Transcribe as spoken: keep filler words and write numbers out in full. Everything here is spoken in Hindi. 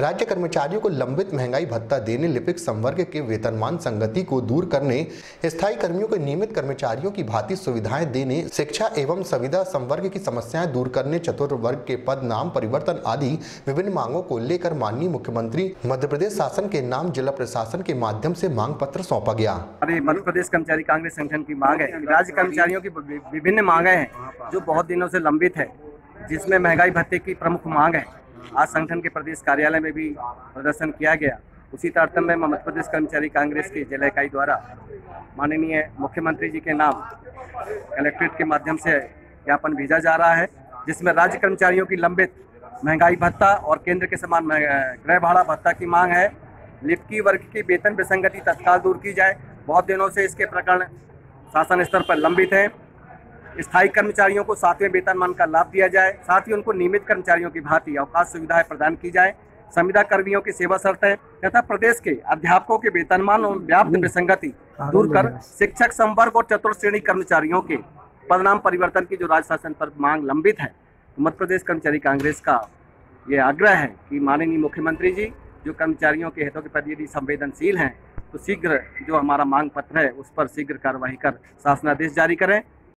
राज्य कर्मचारियों को लंबित महंगाई भत्ता देने, लिपिक संवर्ग के वेतनमान संगति को दूर करने, स्थायी कर्मियों को नियमित कर्मचारियों की भांति सुविधाएं देने, शिक्षा एवं संविदा संवर्ग की समस्याएं दूर करने, चतुर्वर्ग के पद नाम परिवर्तन आदि विभिन्न मांगों को लेकर माननीय मुख्यमंत्री मध्य प्रदेश शासन के नाम जिला प्रशासन के माध्यम से मांग पत्र सौंपा गया। अरे मध्य प्रदेश कर्मचारी कांग्रेस संगठन की मांग है, राज्य कर्मचारियों की विभिन्न मांगे हैं जो बहुत दिनों से लंबित है, जिसमें महंगाई भत्ते की प्रमुख मांग है। आज संगठन के प्रदेश कार्यालय में भी प्रदर्शन किया गया। उसी तारतम्य में मध्य प्रदेश कर्मचारी कांग्रेस की जिला इकाई द्वारा माननीय मुख्यमंत्री जी के नाम कलेक्ट्रेट के माध्यम से ज्ञापन भेजा जा रहा है, जिसमें राज्य कर्मचारियों की लंबित महंगाई भत्ता और केंद्र के समान गृह भाड़ा भत्ता की मांग है। लिपिक वर्ग की वेतन विसंगति तत्काल दूर की जाए। बहुत दिनों से इसके प्रकरण शासन स्तर पर लंबित हैं। स्थायी कर्मचारियों को सातवें वेतनमान का लाभ दिया जाए, साथ ही उनको नियमित कर्मचारियों की भांति अवकाश सुविधाएं प्रदान की जाए। संविदा कर्मियों की सेवा शर्तें तथा प्रदेश के अध्यापकों के वेतनमान और व्याप्त विसंगति दूर कर शिक्षक संवर्ग और चतुर्थ श्रेणी कर्मचारियों के पदनाम परिवर्तन की जो राज्य शासन पर मांग लंबित है, मध्य प्रदेश कर्मचारी कांग्रेस का ये आग्रह है कि माननीय मुख्यमंत्री जी जो कर्मचारियों के हितों के प्रति यदि संवेदनशील हैं तो शीघ्र जो हमारा मांग पत्र है उस पर शीघ्र कार्रवाई कर शासनादेश जारी करें।